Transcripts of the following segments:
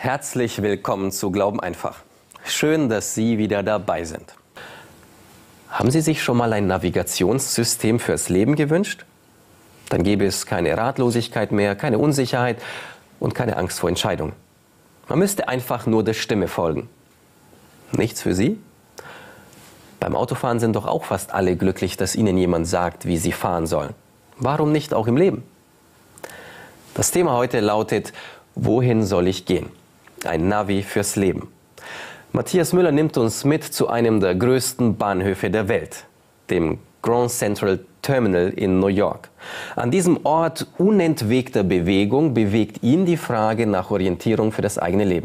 Herzlich willkommen zu Glauben einfach. Schön, dass Sie wieder dabei sind. Haben Sie sich schon mal ein Navigationssystem fürs Leben gewünscht? Dann gäbe es keine Ratlosigkeit mehr, keine Unsicherheit und keine Angst vor Entscheidungen. Man müsste einfach nur der Stimme folgen. Nichts für Sie? Beim Autofahren sind doch auch fast alle glücklich, dass ihnen jemand sagt, wie sie fahren sollen. Warum nicht auch im Leben? Das Thema heute lautet: Wohin soll ich gehen? Ein Navi fürs Leben. Matthias Müller nimmt uns mit zu einem der größten Bahnhöfe der Welt, dem Grand Central Terminal in New York. An diesem Ort unentwegter Bewegung bewegt ihn die Frage nach Orientierung für das eigene Leben.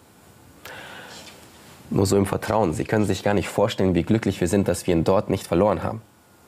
Nur so im Vertrauen. Sie können sich gar nicht vorstellen, wie glücklich wir sind, dass wir ihn dort nicht verloren haben.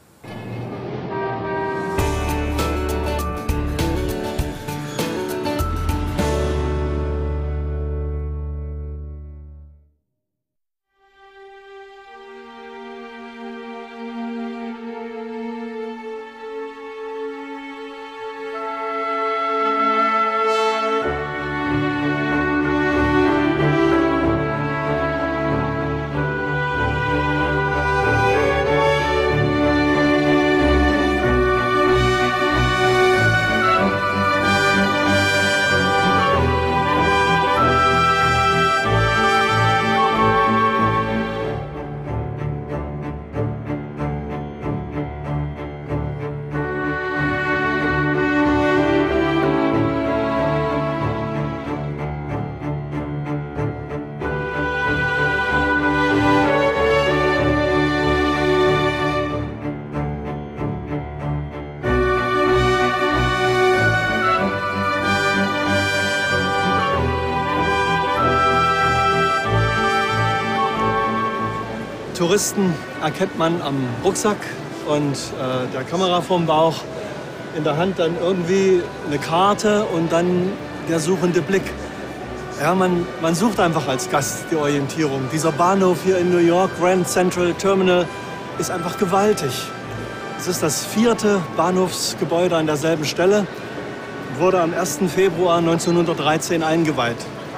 Touristen erkennt man am Rucksack und der Kamera vorm Bauch, in der Hand dann irgendwie eine Karte und dann der suchende Blick. Ja, man sucht einfach als Gast die Orientierung. Dieser Bahnhof hier in New York, Grand Central Terminal, ist einfach gewaltig. Es ist das 4. Bahnhofsgebäude an derselben Stelle, wurde am 1. Februar 1913 eingeweiht.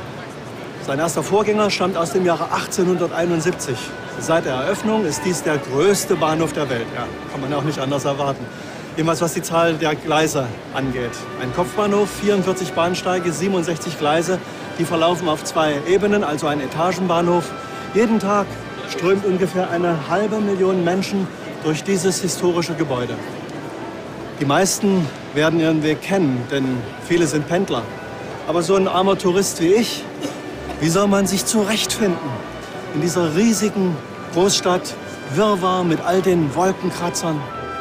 Sein erster Vorgänger stammt aus dem Jahre 1871. Seit der Eröffnung ist dies der größte Bahnhof der Welt. Ja, kann man auch nicht anders erwarten. Jedenfalls was die Zahl der Gleise angeht. Ein Kopfbahnhof, 44 Bahnsteige, 67 Gleise. Die verlaufen auf 2 Ebenen, also ein Etagenbahnhof. Jeden Tag strömt ungefähr 500.000 Menschen durch dieses historische Gebäude. Die meisten werden ihren Weg kennen, denn viele sind Pendler. Aber so ein armer Tourist wie ich, wie soll man sich zurechtfinden in dieser riesigen Großstadt, Wirrwarr mit all den Wolkenkratzern?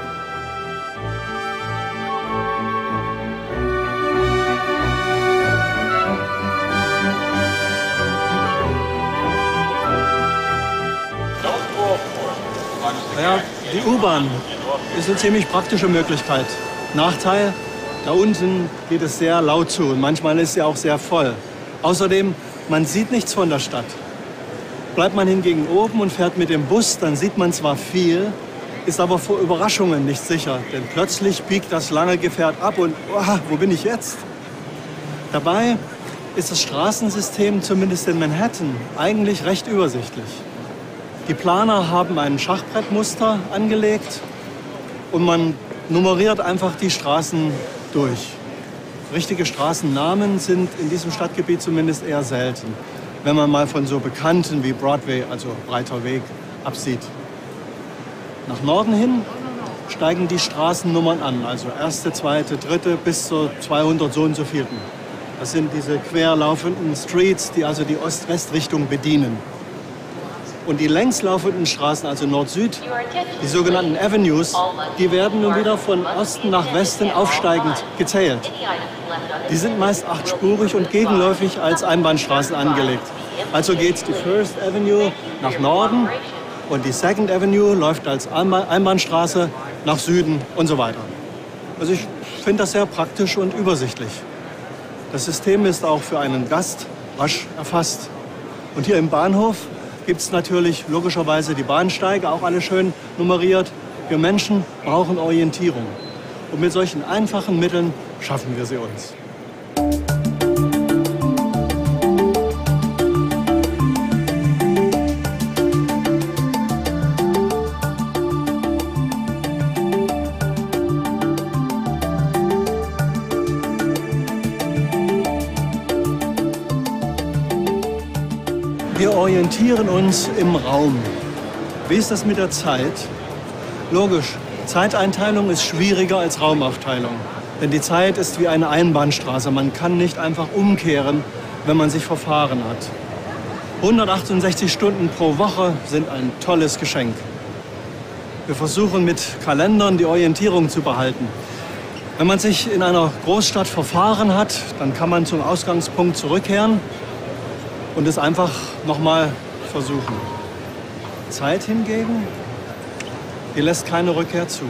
Ja, die U-Bahn ist eine ziemlich praktische Möglichkeit. Nachteil: da unten geht es sehr laut zu und manchmal ist sie auch sehr voll. Außerdem, man sieht nichts von der Stadt. Bleibt man hingegen oben und fährt mit dem Bus, dann sieht man zwar viel, ist aber vor Überraschungen nicht sicher. Denn plötzlich biegt das lange Gefährt ab und wo bin ich jetzt? Dabei ist das Straßensystem, zumindest in Manhattan, eigentlich recht übersichtlich. Die Planer haben ein Schachbrettmuster angelegt und man nummeriert einfach die Straßen durch. Richtige Straßennamen sind in diesem Stadtgebiet zumindest eher selten, wenn man mal von so Bekannten wie Broadway, also Breiter Weg, absieht. Nach Norden hin steigen die Straßennummern an, also 1., 2., 3. bis zur 200 so und so vielten. Das sind diese querlaufenden Streets, die also die Ost-West-Richtung bedienen. Und die längslaufenden Straßen, also Nord-Süd, die sogenannten Avenues, die werden nun wieder von Osten nach Westen aufsteigend gezählt. Die sind meist 8-spurig und gegenläufig als Einbahnstraßen angelegt. Also geht die First Avenue nach Norden und die Second Avenue läuft als Einbahnstraße nach Süden und so weiter. Also ich finde das sehr praktisch und übersichtlich. Das System ist auch für einen Gast rasch erfasst. Und hier im Bahnhof gibt es natürlich logischerweise die Bahnsteige, auch alle schön nummeriert. Wir Menschen brauchen Orientierung. Und mit solchen einfachen Mitteln schaffen wir sie uns. Wir orientieren uns im Raum. Wie ist das mit der Zeit? Logisch, Zeiteinteilung ist schwieriger als Raumaufteilung. Denn die Zeit ist wie eine Einbahnstraße. Man kann nicht einfach umkehren, wenn man sich verfahren hat. 168 Stunden pro Woche sind ein tolles Geschenk. Wir versuchen mit Kalendern die Orientierung zu behalten. Wenn man sich in einer Großstadt verfahren hat, dann kann man zum Ausgangspunkt zurückkehren und es einfach nochmal versuchen. Zeit hingegen, die lässt keine Rückkehr zu.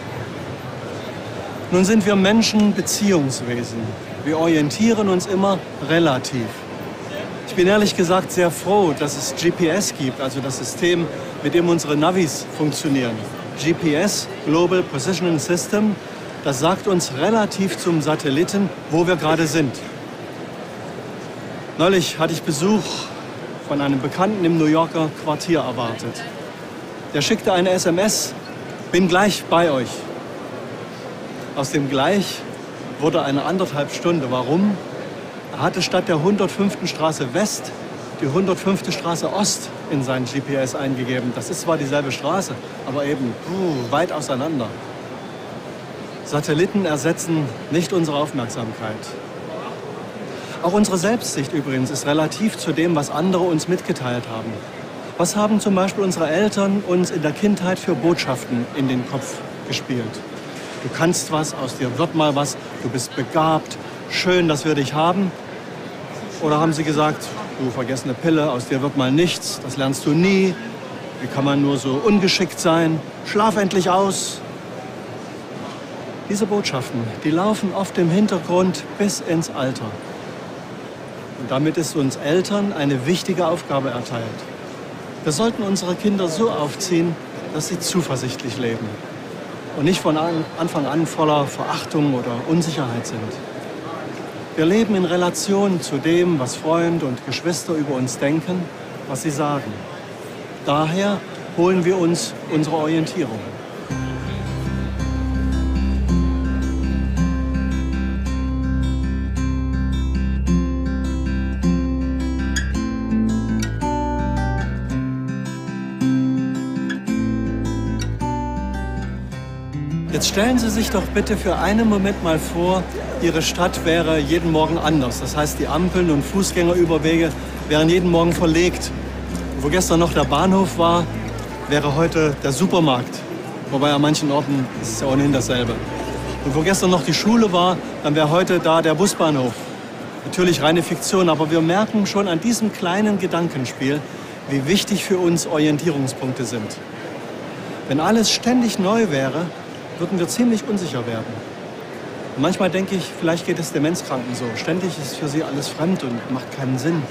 Nun sind wir Menschen Beziehungswesen. Wir orientieren uns immer relativ. Ich bin ehrlich gesagt sehr froh, dass es GPS gibt, also das System, mit dem unsere Navis funktionieren. GPS, Global Positioning System, das sagt uns relativ zum Satelliten, wo wir gerade sind. Neulich hatte ich Besuch von einem Bekannten im New Yorker Quartier erwartet. Der schickte eine SMS, bin gleich bei euch. Aus dem Gleich wurde eine 1,5 Stunden. Warum? Er hatte statt der 105. Straße West die 105. Straße Ost in sein GPS eingegeben. Das ist zwar dieselbe Straße, aber eben weit auseinander. Satelliten ersetzen nicht unsere Aufmerksamkeit. Auch unsere Selbstsicht übrigens ist relativ zu dem, was andere uns mitgeteilt haben. Was haben zum Beispiel unsere Eltern uns in der Kindheit für Botschaften in den Kopf gespielt? Du kannst was, aus dir wird mal was, du bist begabt, schön, dass wir dich haben. Oder haben sie gesagt, du vergessene Pille, aus dir wird mal nichts, das lernst du nie. Wie kann man nur so ungeschickt sein? Schlaf endlich aus. Diese Botschaften, die laufen oft im Hintergrund bis ins Alter. Und damit ist uns Eltern eine wichtige Aufgabe erteilt. Wir sollten unsere Kinder so aufziehen, dass sie zuversichtlich leben und nicht von Anfang an voller Verachtung oder Unsicherheit sind. Wir leben in Relation zu dem, was Freund und Geschwister über uns denken, was sie sagen. Daher holen wir uns unsere Orientierung. Jetzt stellen Sie sich doch bitte für einen Moment mal vor, Ihre Stadt wäre jeden Morgen anders. Das heißt, die Ampeln und Fußgängerüberwege wären jeden Morgen verlegt. Wo gestern noch der Bahnhof war, wäre heute der Supermarkt. Wobei an manchen Orten ist es ja ohnehin dasselbe. Und wo gestern noch die Schule war, dann wäre heute da der Busbahnhof. Natürlich reine Fiktion, aber wir merken schon an diesem kleinen Gedankenspiel, wie wichtig für uns Orientierungspunkte sind. Wenn alles ständig neu wäre, würden wir ziemlich unsicher werden. Und manchmal denke ich, vielleicht geht es Demenzkranken so. Ständig ist für sie alles fremd und macht keinen Sinn.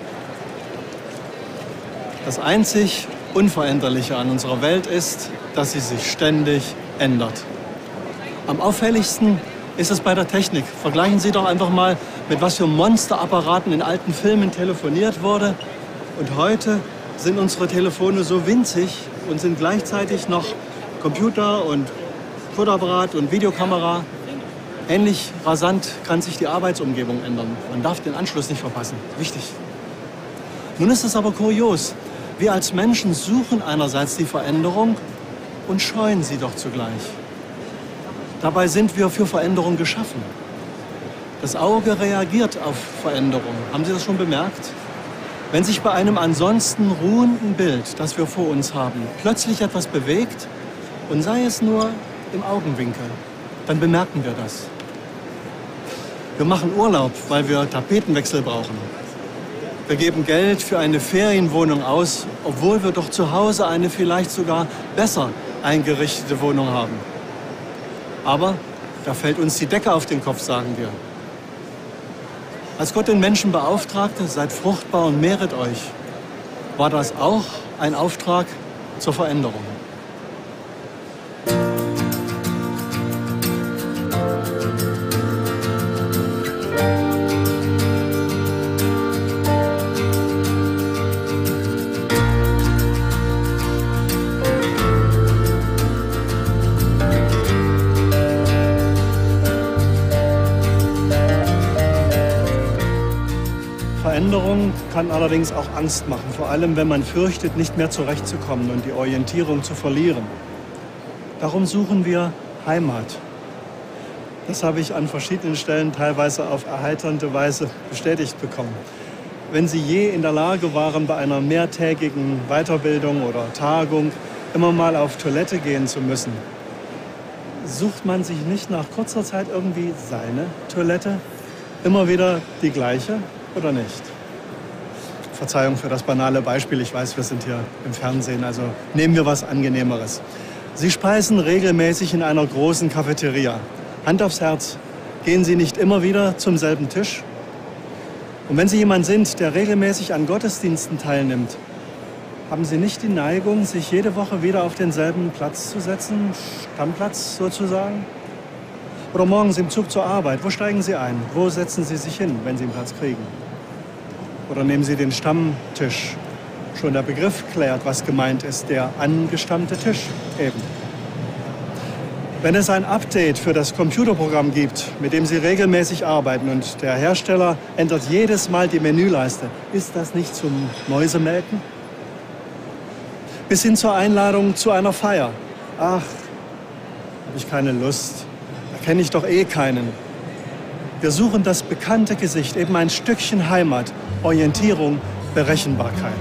Das einzig Unveränderliche an unserer Welt ist, dass sie sich ständig ändert. Am auffälligsten ist es bei der Technik. Vergleichen Sie doch einfach mal, mit was für Monsterapparaten in alten Filmen telefoniert wurde. Und heute sind unsere Telefone so winzig und sind gleichzeitig noch Computer und Fotoapparat und Videokamera. Ähnlich rasant kann sich die Arbeitsumgebung ändern. Man darf den Anschluss nicht verpassen. Wichtig. Nun ist es aber kurios. Wir als Menschen suchen einerseits die Veränderung und scheuen sie doch zugleich. Dabei sind wir für Veränderung geschaffen. Das Auge reagiert auf Veränderung. Haben Sie das schon bemerkt? Wenn sich bei einem ansonsten ruhenden Bild, das wir vor uns haben, plötzlich etwas bewegt, und sei es nur im Augenwinkel, dann bemerken wir das. Wir machen Urlaub, weil wir Tapetenwechsel brauchen. Wir geben Geld für eine Ferienwohnung aus, obwohl wir doch zu Hause eine vielleicht sogar besser eingerichtete Wohnung haben. Aber da fällt uns die Decke auf den Kopf, sagen wir. Als Gott den Menschen beauftragte, seid fruchtbar und mehret euch, war das auch ein Auftrag zur Veränderung. Veränderung kann allerdings auch Angst machen, vor allem wenn man fürchtet, nicht mehr zurechtzukommen und die Orientierung zu verlieren. Darum suchen wir Heimat. Das habe ich an verschiedenen Stellen teilweise auf erheiternde Weise bestätigt bekommen. Wenn Sie je in der Lage waren, bei einer mehrtägigen Weiterbildung oder Tagung immer mal auf Toilette gehen zu müssen, sucht man sich nicht nach kurzer Zeit irgendwie seine Toilette? Immer wieder die gleiche oder nicht? Verzeihung für das banale Beispiel, ich weiß, wir sind hier im Fernsehen, also nehmen wir was Angenehmeres. Sie speisen regelmäßig in einer großen Cafeteria. Hand aufs Herz, gehen Sie nicht immer wieder zum selben Tisch? Und wenn Sie jemand sind, der regelmäßig an Gottesdiensten teilnimmt, haben Sie nicht die Neigung, sich jede Woche wieder auf denselben Platz zu setzen, Stammplatz sozusagen? Oder morgens im Zug zur Arbeit, wo steigen Sie ein? Wo setzen Sie sich hin, wenn Sie einen Platz kriegen? Oder nehmen Sie den Stammtisch? Schon der Begriff klärt, was gemeint ist, der angestammte Tisch eben. Wenn es ein Update für das Computerprogramm gibt, mit dem Sie regelmäßig arbeiten und der Hersteller ändert jedes Mal die Menüleiste, ist das nicht zum Mäusemelken? Bis hin zur Einladung zu einer Feier. Ach, habe ich keine Lust. Da kenne ich doch eh keinen. Wir suchen das bekannte Gesicht, eben ein Stückchen Heimat, Orientierung, Berechenbarkeit.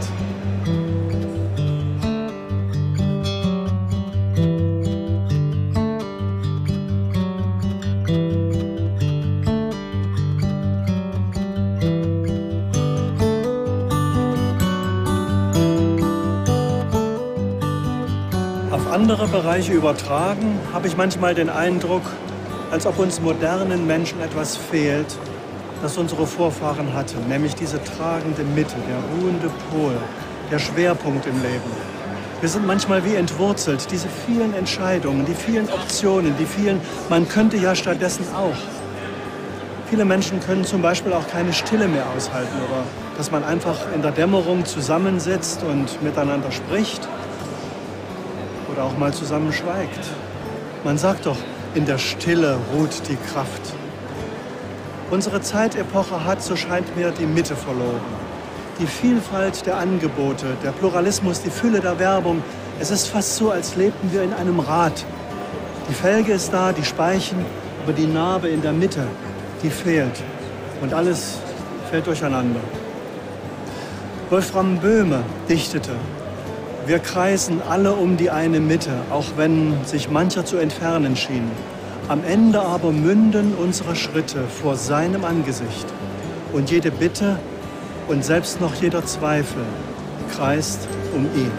Andere Bereiche übertragen, habe ich manchmal den Eindruck, als ob uns modernen Menschen etwas fehlt, das unsere Vorfahren hatten, nämlich diese tragende Mitte, der ruhende Pol, der Schwerpunkt im Leben. Wir sind manchmal wie entwurzelt, diese vielen Entscheidungen, die vielen Optionen, die vielen, man könnte ja stattdessen auch. Viele Menschen können zum Beispiel auch keine Stille mehr aushalten oder dass man einfach in der Dämmerung zusammensitzt und miteinander spricht. Oder auch mal zusammen schweigt. Man sagt doch, in der Stille ruht die Kraft. Unsere Zeitepoche hat, so scheint mir, die Mitte verloren. Die Vielfalt der Angebote, der Pluralismus, die Fülle der Werbung. Es ist fast so, als lebten wir in einem Rad. Die Felge ist da, die Speichen, aber die Narbe in der Mitte, die fehlt. Und alles fällt durcheinander. Wolfram Böhme dichtete: Wir kreisen alle um die eine Mitte, auch wenn sich mancher zu entfernen schien. Am Ende aber münden unsere Schritte vor seinem Angesicht. Und jede Bitte und selbst noch jeder Zweifel kreist um ihn.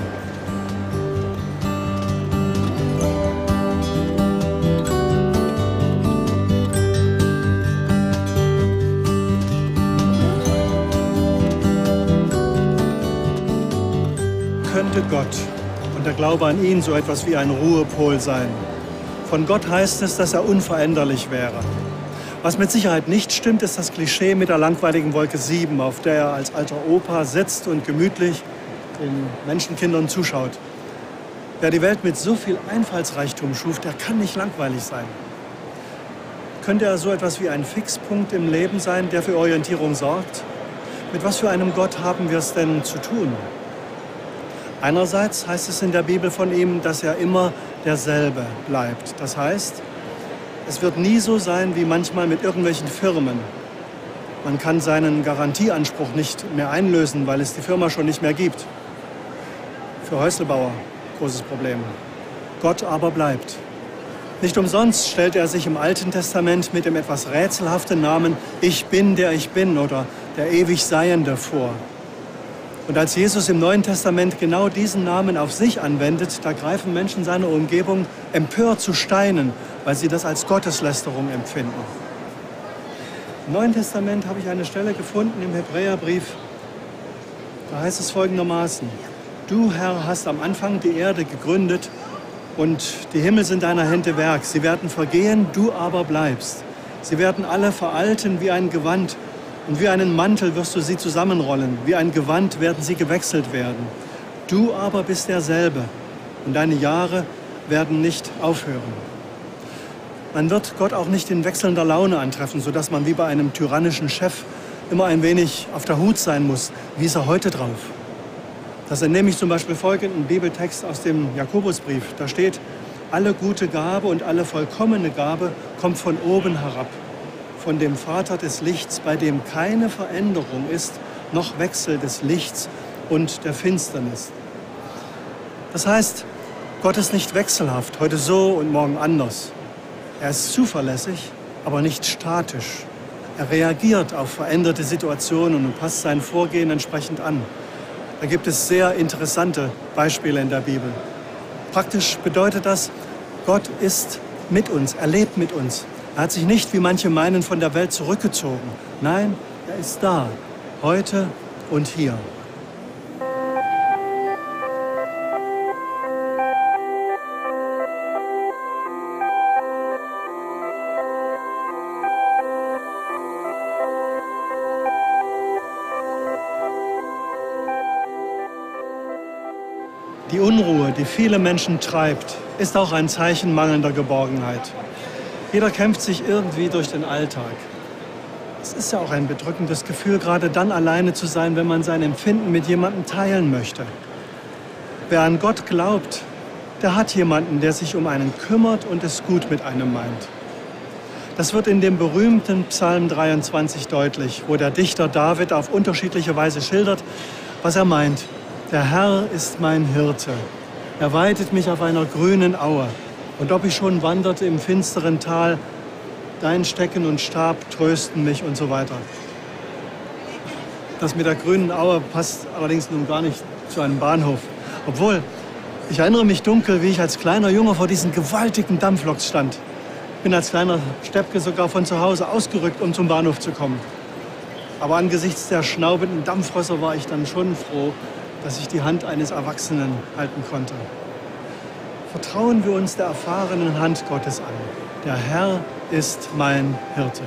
Könnte Gott und der Glaube an ihn so etwas wie ein Ruhepol sein? Von Gott heißt es, dass er unveränderlich wäre. Was mit Sicherheit nicht stimmt, ist das Klischee mit der langweiligen Wolke 7, auf der er als alter Opa sitzt und gemütlich den Menschenkindern zuschaut. Wer die Welt mit so viel Einfallsreichtum schuf, der kann nicht langweilig sein. Könnte er so etwas wie ein Fixpunkt im Leben sein, der für Orientierung sorgt? Mit was für einem Gott haben wir es denn zu tun? Einerseits heißt es in der Bibel von ihm, dass er immer derselbe bleibt. Das heißt, es wird nie so sein wie manchmal mit irgendwelchen Firmen. Man kann seinen Garantieanspruch nicht mehr einlösen, weil es die Firma schon nicht mehr gibt. Für Häuslebauer großes Problem. Gott aber bleibt. Nicht umsonst stellt er sich im Alten Testament mit dem etwas rätselhaften Namen Ich bin, der ich bin oder der ewig Seiende vor. Und als Jesus im Neuen Testament genau diesen Namen auf sich anwendet, da greifen Menschen seiner Umgebung empört zu Steinen, weil sie das als Gotteslästerung empfinden. Im Neuen Testament habe ich eine Stelle gefunden im Hebräerbrief. Da heißt es folgendermaßen: Du, Herr, hast am Anfang die Erde gegründet und die Himmel sind deiner Hände Werk. Sie werden vergehen, du aber bleibst. Sie werden alle veralten wie ein Gewand. Und wie einen Mantel wirst du sie zusammenrollen, wie ein Gewand werden sie gewechselt werden. Du aber bist derselbe und deine Jahre werden nicht aufhören. Man wird Gott auch nicht in wechselnder Laune antreffen, sodass man wie bei einem tyrannischen Chef immer ein wenig auf der Hut sein muss, wie ist er heute drauf? Das entnehme ich zum Beispiel folgenden Bibeltext aus dem Jakobusbrief. Da steht, alle gute Gabe und alle vollkommene Gabe kommt von oben herab, von dem Vater des Lichts, bei dem keine Veränderung ist, noch Wechsel des Lichts und der Finsternis. Das heißt, Gott ist nicht wechselhaft, heute so und morgen anders. Er ist zuverlässig, aber nicht statisch. Er reagiert auf veränderte Situationen und passt sein Vorgehen entsprechend an. Da gibt es sehr interessante Beispiele in der Bibel. Praktisch bedeutet das, Gott ist mit uns, er lebt mit uns. Er hat sich nicht, wie manche meinen, von der Welt zurückgezogen. Nein, er ist da, heute und hier. Die Unruhe, die viele Menschen treibt, ist auch ein Zeichen mangelnder Geborgenheit. Jeder kämpft sich irgendwie durch den Alltag. Es ist ja auch ein bedrückendes Gefühl, gerade dann alleine zu sein, wenn man sein Empfinden mit jemandem teilen möchte. Wer an Gott glaubt, der hat jemanden, der sich um einen kümmert und es gut mit einem meint. Das wird in dem berühmten Psalm 23 deutlich, wo der Dichter David auf unterschiedliche Weise schildert, was er meint. Der Herr ist mein Hirte. Er weidet mich auf einer grünen Aue. Und ob ich schon wanderte im finsteren Tal, dein Stecken und Stab trösten mich und so weiter. Das mit der grünen Aue passt allerdings nun gar nicht zu einem Bahnhof. Obwohl, ich erinnere mich dunkel, wie ich als kleiner Junge vor diesen gewaltigen Dampfloks stand. Bin als kleiner Steppke sogar von zu Hause ausgerückt, um zum Bahnhof zu kommen. Aber angesichts der schnaubenden Dampfrösser war ich dann schon froh, dass ich die Hand eines Erwachsenen halten konnte. Vertrauen wir uns der erfahrenen Hand Gottes an. Der Herr ist mein Hirte.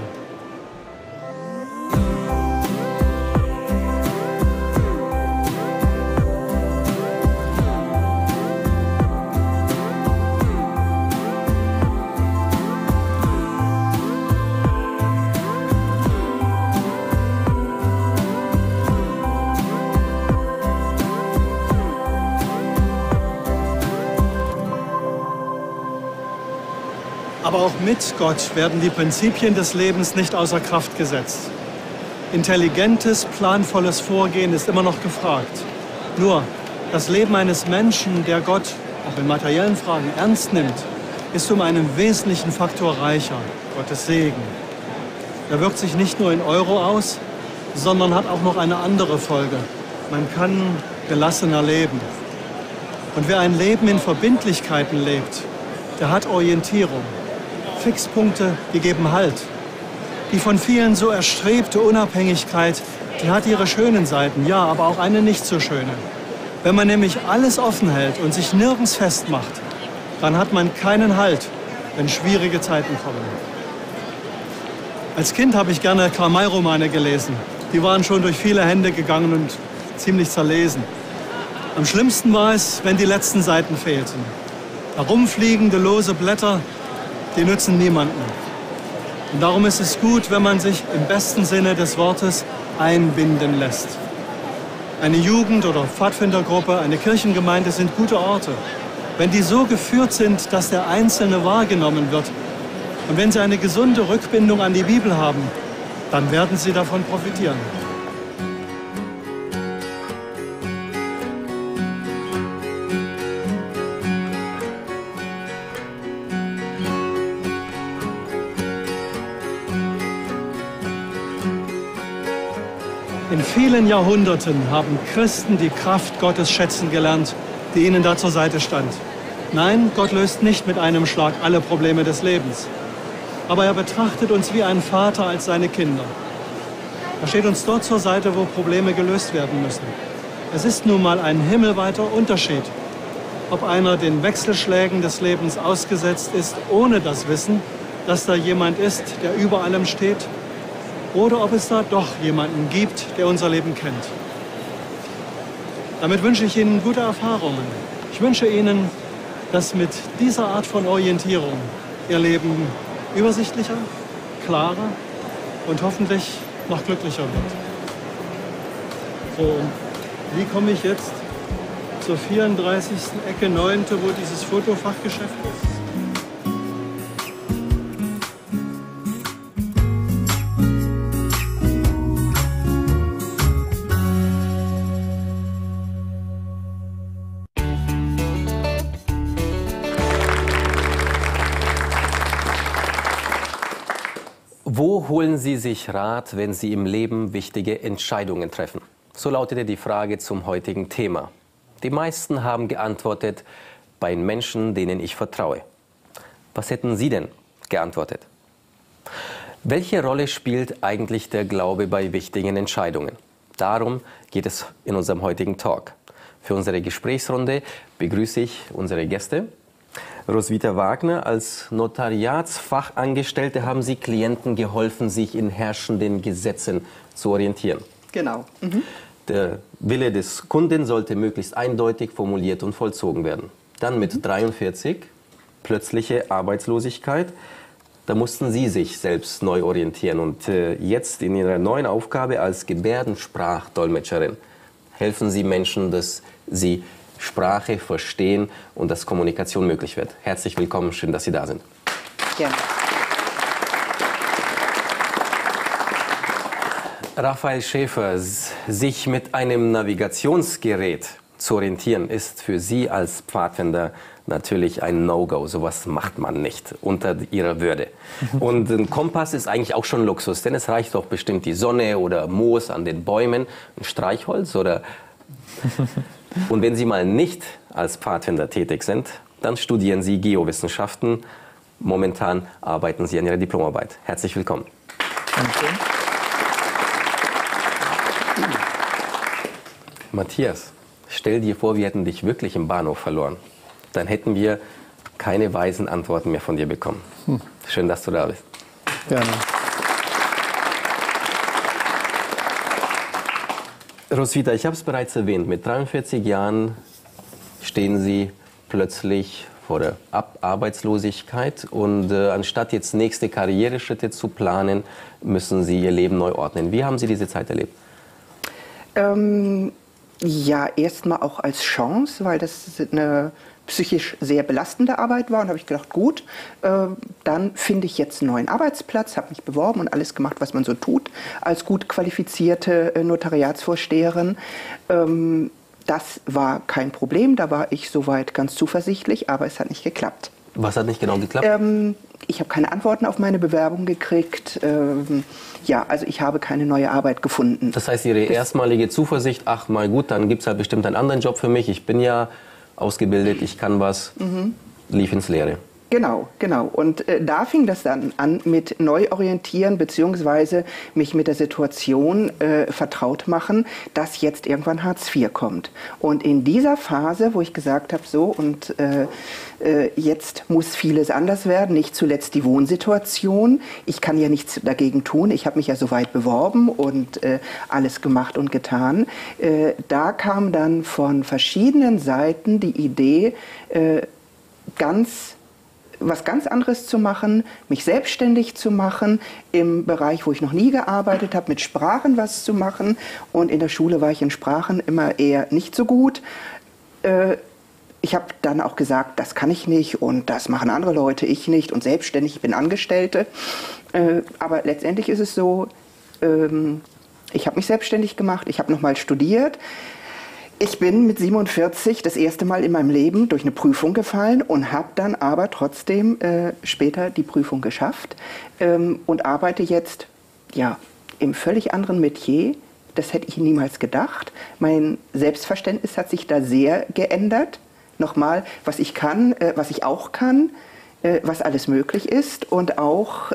Aber auch mit Gott werden die Prinzipien des Lebens nicht außer Kraft gesetzt. Intelligentes, planvolles Vorgehen ist immer noch gefragt. Nur, das Leben eines Menschen, der Gott auch in materiellen Fragen ernst nimmt, ist um einen wesentlichen Faktor reicher, Gottes Segen. Er wirkt sich nicht nur in Euro aus, sondern hat auch noch eine andere Folge. Man kann gelassener leben. Und wer ein Leben in Verbindlichkeiten lebt, der hat Orientierung. Fixpunkte, die geben Halt. Die von vielen so erstrebte Unabhängigkeit, die hat ihre schönen Seiten, ja, aber auch eine nicht so schöne. Wenn man nämlich alles offen hält und sich nirgends festmacht, dann hat man keinen Halt, wenn schwierige Zeiten kommen. Als Kind habe ich gerne Karl-May-Romane gelesen. Die waren schon durch viele Hände gegangen und ziemlich zerlesen. Am schlimmsten war es, wenn die letzten Seiten fehlten. Herumfliegende lose Blätter, die nützen niemanden. Und darum ist es gut, wenn man sich im besten Sinne des Wortes einbinden lässt. Eine Jugend- oder Pfadfindergruppe, eine Kirchengemeinde sind gute Orte. Wenn die so geführt sind, dass der Einzelne wahrgenommen wird und wenn sie eine gesunde Rückbindung an die Bibel haben, dann werden sie davon profitieren. In vielen Jahrhunderten haben Christen die Kraft Gottes schätzen gelernt, die ihnen da zur Seite stand. Nein, Gott löst nicht mit einem Schlag alle Probleme des Lebens. Aber er betrachtet uns wie ein Vater als seine Kinder. Er steht uns dort zur Seite, wo Probleme gelöst werden müssen. Es ist nun mal ein himmelweiter Unterschied, ob einer den Wechselschlägen des Lebens ausgesetzt ist, ohne das Wissen, dass da jemand ist, der über allem steht, oder ob es da doch jemanden gibt, der unser Leben kennt. Damit wünsche ich Ihnen gute Erfahrungen. Ich wünsche Ihnen, dass mit dieser Art von Orientierung Ihr Leben übersichtlicher, klarer und hoffentlich noch glücklicher wird. So, und wie komme ich jetzt zur 34. Ecke 9., wo dieses Fotofachgeschäft ist? Wo holen Sie sich Rat, wenn Sie im Leben wichtige Entscheidungen treffen? So lautete die Frage zum heutigen Thema. Die meisten haben geantwortet, bei Menschen, denen ich vertraue. Was hätten Sie denn geantwortet? Welche Rolle spielt eigentlich der Glaube bei wichtigen Entscheidungen? Darum geht es in unserem heutigen Talk. Für unsere Gesprächsrunde begrüße ich unsere Gäste. Roswitha Wagner, als Notariatsfachangestellte haben Sie Klienten geholfen, sich in herrschenden Gesetzen zu orientieren. Genau. Der Wille des Kunden sollte möglichst eindeutig formuliert und vollzogen werden. Dann mit 43, plötzliche Arbeitslosigkeit. Da mussten Sie sich selbst neu orientieren. Und jetzt in Ihrer neuen Aufgabe als Gebärdensprachdolmetscherin helfen Sie Menschen, dass sie Sprache verstehen und dass Kommunikation möglich wird. Herzlich willkommen, schön, dass Sie da sind. Gerne. Raphael Schäfer, sich mit einem Navigationsgerät zu orientieren, ist für Sie als Pfadfinder natürlich ein No-Go. Sowas macht man nicht unter Ihrer Würde. Und ein Kompass ist eigentlich auch schon Luxus, denn es reicht doch bestimmt die Sonne oder Moos an den Bäumen, ein Streichholz oder... Und wenn Sie mal nicht als Pfadfinder tätig sind, dann studieren Sie Geowissenschaften. Momentan arbeiten Sie an Ihrer Diplomarbeit. Herzlich willkommen. Danke. Matthias, stell dir vor, wir hätten dich wirklich im Bahnhof verloren. Dann hätten wir keine weisen Antworten mehr von dir bekommen. Schön, dass du da bist. Gerne. Roswitha, ich habe es bereits erwähnt, mit 43 Jahren stehen Sie plötzlich vor der Arbeitslosigkeit und anstatt jetzt nächste Karriereschritte zu planen, müssen Sie Ihr Leben neu ordnen. Wie haben Sie diese Zeit erlebt? Ja, erstmal auch als Chance, weil das eine psychisch sehr belastende Arbeit war. Und habe ich gedacht, gut, dann finde ich jetzt einen neuen Arbeitsplatz, habe mich beworben und alles gemacht, was man so tut, als gut qualifizierte Notariatsvorsteherin. Das war kein Problem, da war ich soweit ganz zuversichtlich, aber es hat nicht geklappt. Was hat nicht genau geklappt? Ich habe keine Antworten auf meine Bewerbung gekriegt. Ja, also ich habe keine neue Arbeit gefunden. Das heißt, Ihre erstmalige Zuversicht, ach mal gut, dann gibt es halt bestimmt einen anderen Job für mich. Ich bin ja ausgebildet, ich kann was, lief ins Leere. Genau, genau. Und da fing das dann an mit Neuorientieren bzw. mich mit der Situation vertraut machen, dass jetzt irgendwann Hartz IV kommt. Und in dieser Phase, wo ich gesagt habe, so und jetzt muss vieles anders werden, nicht zuletzt die Wohnsituation. Ich kann ja nichts dagegen tun. Ich habe mich ja soweit beworben und alles gemacht und getan. Da kam dann von verschiedenen Seiten die Idee, was ganz anderes zu machen, mich selbstständig zu machen, im Bereich, wo ich noch nie gearbeitet habe, mit Sprachen was zu machen. Und in der Schule war ich in Sprachen immer eher nicht so gut. Ich habe dann auch gesagt, das kann ich nicht und das machen andere Leute, ich nicht und selbstständig, ich bin Angestellte. Aber letztendlich ist es so, ich habe mich selbstständig gemacht, ich habe nochmal studiert. Ich bin mit 47 das erste Mal in meinem Leben durch eine Prüfung gefallen und habe dann aber trotzdem später die Prüfung geschafft und arbeite jetzt ja, im völlig anderen Metier. Das hätte ich niemals gedacht. Mein Selbstverständnis hat sich da sehr geändert. Nochmal, was ich kann, was ich auch kann, was alles möglich ist und auch,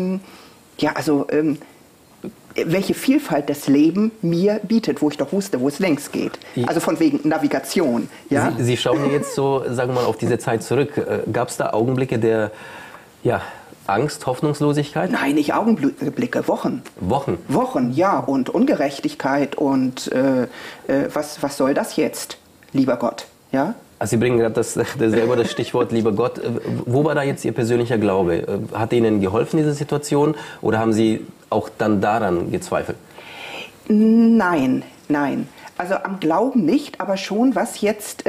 welche Vielfalt das Leben mir bietet, wo ich doch wusste, wo es längst geht. Also von wegen Navigation. Ja? Sie schauen ja jetzt so, sagen wir mal, auf diese Zeit zurück. Gab es da Augenblicke der Angst, Hoffnungslosigkeit? Nein, nicht Augenblicke, Wochen. Wochen? Wochen, ja. Und Ungerechtigkeit und was soll das jetzt, lieber Gott? Ja? Also Sie bringen gerade selber das Stichwort, lieber Gott. Wo war da jetzt Ihr persönlicher Glaube? Hat Ihnen geholfen, diese Situation? Oder haben Sie auch dann daran gezweifelt? Nein, nein. Also am Glauben nicht, aber schon, was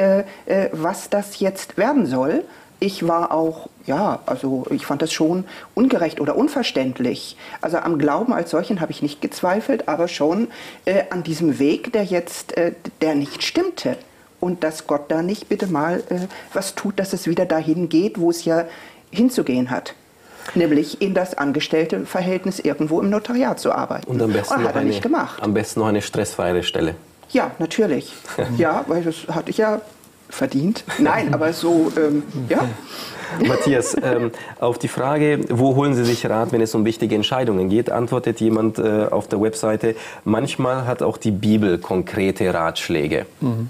das jetzt werden soll. Ich war auch, ja, also ich fand das schon ungerecht oder unverständlich. Also am Glauben als solchen habe ich nicht gezweifelt, aber schon an diesem Weg, der nicht stimmte. Und dass Gott da nicht bitte mal was tut, dass es wieder dahin geht, wo es ja hinzugehen hat. Nämlich in das Angestelltenverhältnis irgendwo im Notariat zu arbeiten. Und am besten, hat er nicht gemacht. Am besten noch eine stressfreie Stelle. Ja, natürlich. Ja, weil das hatte ich ja verdient. Nein, aber so, ja. Matthias, auf die Frage, wo holen Sie sich Rat, wenn es um wichtige Entscheidungen geht, antwortet jemand auf der Webseite, manchmal hat auch die Bibel konkrete Ratschläge.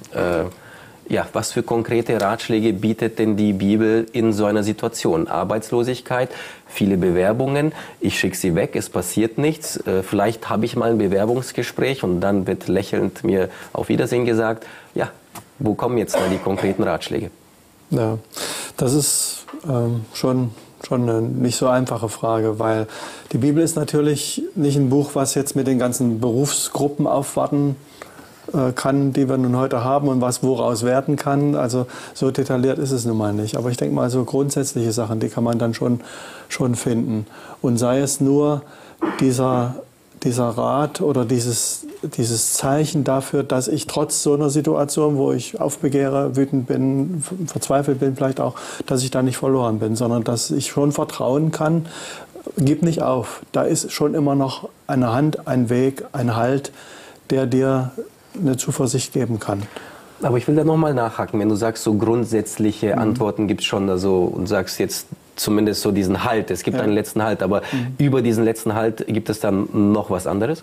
Ja, was für konkrete Ratschläge bietet denn die Bibel in so einer Situation? Arbeitslosigkeit, viele Bewerbungen, ich schicke sie weg, es passiert nichts. Vielleicht habe ich mal ein Bewerbungsgespräch und dann wird lächelnd mir auf Wiedersehen gesagt. Ja, wo kommen jetzt mal die konkreten Ratschläge? Ja, das ist schon eine nicht so einfache Frage, weil die Bibel ist natürlich nicht ein Buch, was jetzt mit den ganzen Berufsgruppen aufwarten kann, die wir nun heute haben und was woraus werden kann. Also so detailliert ist es nun mal nicht. Aber ich denke mal, so grundsätzliche Sachen, die kann man dann schon finden. Und sei es nur dieser Rat oder dieses Zeichen dafür, dass ich trotz so einer Situation, wo ich aufbegehre, wütend bin, verzweifelt bin vielleicht auch, dass ich da nicht verloren bin, sondern dass ich schon vertrauen kann, gib nicht auf. Da ist schon immer noch eine Hand, ein Weg, ein Halt, der dir eine Zuversicht geben kann. Aber ich will da nochmal nachhaken, wenn du sagst, so grundsätzliche Antworten gibt es schon, also und sagst jetzt zumindest so diesen Halt, es gibt einen letzten Halt, aber über diesen letzten Halt gibt es dann noch was anderes?